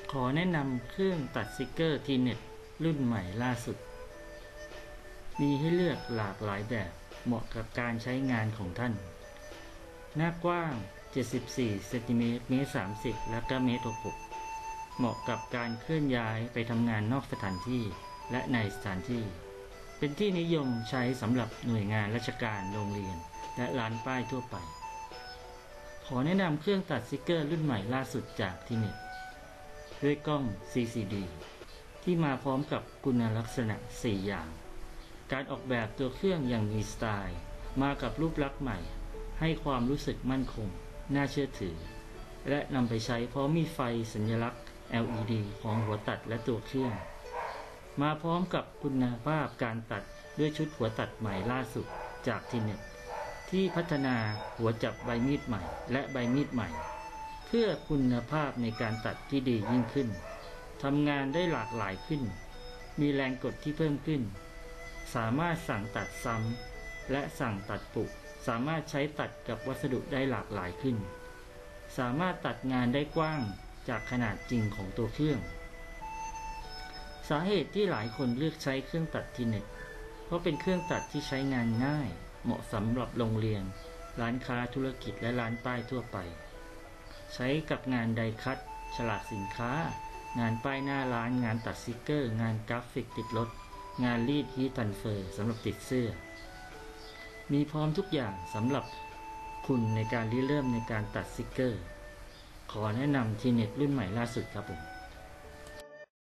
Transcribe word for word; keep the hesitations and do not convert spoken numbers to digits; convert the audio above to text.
ขอแนะนำเครื่องตัดสติกเกอร์ทีเน็ตรุ่นใหม่ล่าสุดมีให้เลือกหลากหลายแบบเหมาะกับการใช้งานของท่านหน้ากว้างเจ็ดสิบสี่เซนติเมตรเมตรสามสิบและก็เมตรหกเหมาะกับการเคลื่อนย้ายไปทำงานนอกสถานที่และในสถานที่เป็นที่นิยมใช้สำหรับหน่วยงานราชการโรงเรียนและร้านป้ายทั่วไปขอแนะนำเครื่องตัดสติกเกอร์รุ่นใหม่ล่าสุดจากทีเน็ตด้วยกล้อง ซี ซี ดี ที่มาพร้อมกับคุณลักษณะสี่อย่างการออกแบบตัวเครื่องอย่างมีสไตล์มากับรูปลักษณ์ใหม่ให้ความรู้สึกมั่นคงน่าเชื่อถือและนำไปใช้พร้อมมีไฟสัญลักษณ์ แอล อี ดี ของหัวตัดและตัวเครื่องมาพร้อมกับคุณภาพการตัดด้วยชุดหัวตัดใหม่ล่าสุดจากทีเน็ตที่พัฒนาหัวจับใบมีดใหม่และใบมีดใหม่เพื่อคุณภาพในการตัดที่ดียิ่งขึ้นทำงานได้หลากหลายขึ้นมีแรงกดที่เพิ่มขึ้นสามารถสั่งตัดซ้ำและสั่งตัดปุกสามารถใช้ตัดกับวัสดุได้หลากหลายขึ้นสามารถตัดงานได้กว้างจากขนาดจริงของตัวเครื่องสาเหตุที่หลายคนเลือกใช้เครื่องตัดทีเน็ตเพราะเป็นเครื่องตัดที่ใช้งานง่ายเหมาะสำหรับโรงเรียนร้านค้าธุรกิจและร้านป้ายทั่วไปใช้กับงานไดคัตฉลากสินค้างานป้ายหน้าร้านงานตัดสติกเกอร์งานกราฟิกติดรถงานรีดฮีททรานสเฟอร์สำหรับติดเสื้อมีพร้อมทุกอย่างสำหรับคุณในการริเริ่มในการตัดสติกเกอร์ขอแนะนำทีเน็ตรุ่นใหม่ล่าสุดครับผม